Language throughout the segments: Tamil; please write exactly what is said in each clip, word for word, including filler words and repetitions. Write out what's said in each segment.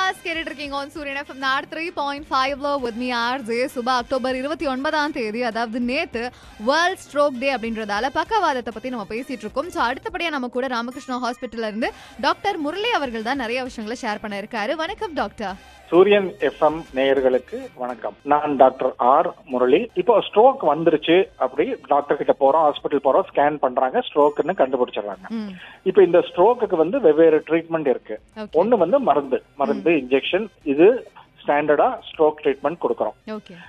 Stars கேட்டுட்டு இருக்கீங்க on Suryan F M three point five ல with me R J Subha. October இருபத்தி ஒன்பதாம் தேதி அதாவது நேத்து வேர்ல்ட் ஸ்ட்ரோக் டே அப்படின்றதால பக்கவாதத்தை பத்தி நம்ம பேசிட்டு இருக்கோம். ஸோ அடுத்தபடியா நம்ம கூட ராமகிருஷ்ணா ஹாஸ்பிட்டல்ல இருந்து டாக்டர் முரளி அவர்கள் தான் நிறைய விஷயங்களை ஷேர் பண்ண இருக்காரு. வணக்கம் டாக்டர். சூரியன் எஃப்எம் நேயர்களுக்கு வணக்கம். நான் டாக்டர் ஆர் முரளி. இப்போ ஸ்ட்ரோக் வந்துருச்சு அப்படி டாக்டர் கிட்ட போறோம், ஹாஸ்பிட்டல் போறோம், ஸ்கேன் பண்றாங்க, ஸ்ட்ரோக்னு கண்டுபிடிச்சிடறாங்க. இப்போ இந்த ஸ்ட்ரோக்குக்கு வந்து வெவ்வேறு ட்ரீட்மெண்ட் இருக்கு. ஒன்னு வந்து மருந்து மருந்து இன்ஜெக்ஷன், இது ஸ்டாண்டர்டா ஸ்ட்ரோக் ட்ரீட்மெண்ட் கொடுக்கறோம்.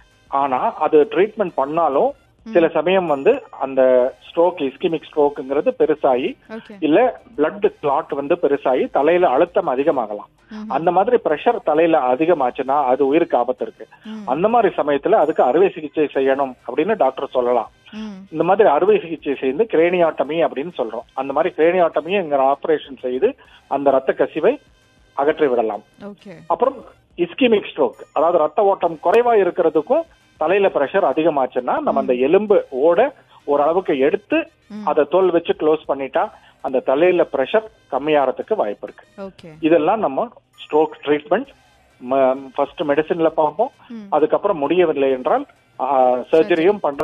ஆனா அது ட்ரீட்மெண்ட் பண்ணாலும் சில சமயம் வந்து அந்த ஸ்ட்ரோக் இஸ்கிமிக் ஸ்ட்ரோக்ங்கிறது பெருசாகி இல்ல பிளட் கிளாட் வந்து பெருசாகி தலையில அழுத்தம் அதிகமாகலாம். அந்த மாதிரி பிரஷர் தலையில அதிகமாச்சுன்னா அது உயிருக்கு ஆபத்து இருக்கு. அந்த மாதிரி சமயத்துல அதுக்கு அறுவை சிகிச்சை செய்யணும் அப்படின்னு டாக்டர் சொல்லலாம். இந்த மாதிரி அறுவை சிகிச்சை செய்து கிரேனியாட்டமி அப்படின்னு சொல்றோம். அந்த மாதிரி கிரேனியாட்டமிங்கிற ஆபரேஷன் செய்து அந்த ரத்த கசிவை அகற்றி விடலாம். அப்புறம் இஸ்கிமிக் ஸ்ட்ரோக், அதாவது ரத்த ஓட்டம் குறைவா இருக்கிறதுக்கும் தலையில பிரஷர் அதிகமாச்சுன்னா நம்ம அந்த எலும்பு ஓட ஓரளவுக்கு எடுத்து அதை தோல் வச்சு க்ளோஸ் பண்ணிட்டா அந்த தலையில பிரஷர் கம்மியாகிறதுக்கு வாய்ப்பு இருக்கு. இதெல்லாம் நம்ம ஸ்ட்ரோக் ட்ரீட்மெண்ட் ஃபர்ஸ்ட் மெடிசின்ல பார்ப்போம். அதுக்கப்புறம் முடியவில்லை என்றால் சர்ஜரியும் பண்ற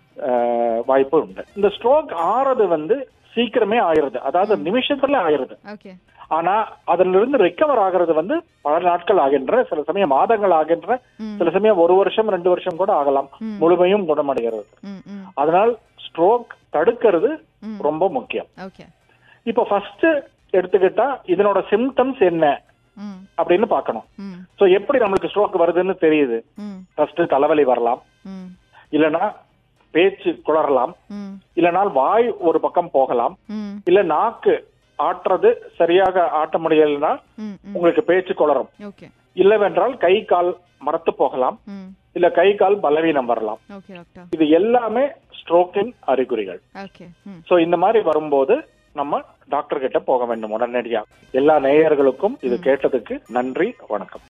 வாய்ப்பு உண்டு. இந்த ஸ்ட்ரோக் ஆறது வந்து சீக்கிரமே ஆயிருது, அதாவது நிமிஷத்துல ஆயிருது. ஆனா அதுல இருந்து ரெக்கவர் ஆகிறது வந்து பல நாட்கள் ஆகின்ற, சில சமயம் மாதங்கள் ஆகின்ற, சில சமயம் ஒரு வருஷம் ரெண்டு வருஷம் கூட ஆகலாம் முழுமையும் குணமடைகிறது. அதனால் ஸ்ட்ரோக் தடுக்கிறது ரொம்ப முக்கியம். இப்ப ஃபர்ஸ்ட் எடுத்துக்கிட்டா இதனோட சிம்டம்ஸ் என்ன அப்படின்னு பாக்கணும். சோ எப்படி நம்மளுக்கு ஸ்ட்ரோக் வருதுன்னு தெரியுது. ஃபர்ஸ்ட் தலைவலி வரலாம், இல்லனா பேச்சு குளறலாம், இல்லனால் வாய் ஒரு பக்கம் போகலாம், இல்ல நாக்கு ஆட்டுறது சரியாக ஆட்ட முடியலன்னா உங்களுக்கு பேச்சு குளறும், இல்லவென்றால் கை கால் மரத்து போகலாம், இல்ல கை கால் பலவீனம் வரலாம். இது எல்லாமே ஸ்ட்ரோக்கின் அறிகுறிகள். சோ இந்த மாதிரி வரும்போது நம்ம டாக்டர் கிட்ட போக வேண்டும் உடனடியா. எல்லா நேயர்களுக்கும் இது கேட்டதுக்கு நன்றி, வணக்கம்.